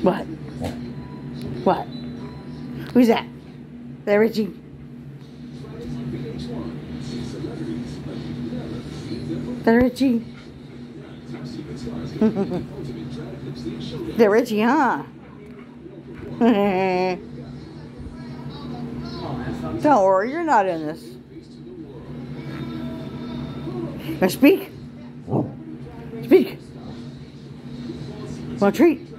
What? What? Who's that? Is that Richie? Is that Richie? Is that Richie, huh? Don't worry, you're not in this. Now speak. Speak. Want a treat?